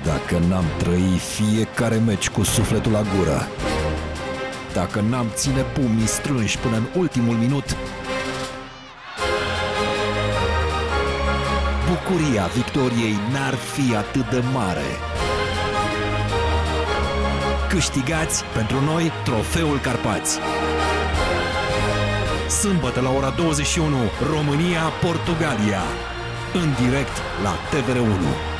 Dacă n-am trăit fiecare meci cu sufletul la gură, dacă n-am ține pumnii strânși până în ultimul minut, bucuria victoriei n-ar fi atât de mare. Câștigați pentru noi trofeul Carpați. Sâmbătă la ora 21, România-Portugalia, în direct la TVR1.